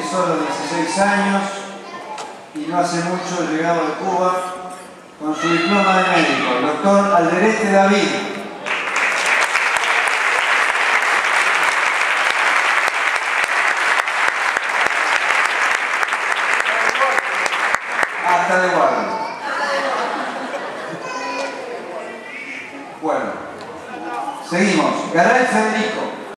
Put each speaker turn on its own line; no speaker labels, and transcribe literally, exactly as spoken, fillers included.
solo dieciséis años y no hace mucho llegado de Cuba con su diploma de médico, el doctor Alderete David. Hasta de guardia. Bueno, seguimos. Garay Federico.